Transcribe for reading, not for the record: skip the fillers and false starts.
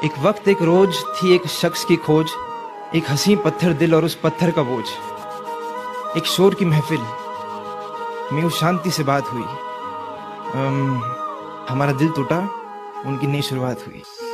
एक वक्त एक रोज थी एक शख्स की खोज, एक हंसी पत्थर दिल और उस पत्थर का बोझ। एक शोर की महफिल में उस शांति से बात हुई। हमारा दिल टूटा, उनकी नई शुरुआत हुई।